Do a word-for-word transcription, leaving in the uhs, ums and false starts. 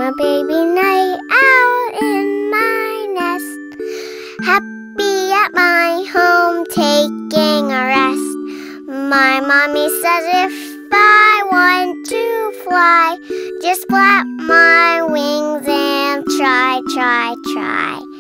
a baby night owl in my nest, happy at my home taking a rest. My mommy says if I want to fly, just flap my wings and try, try, try.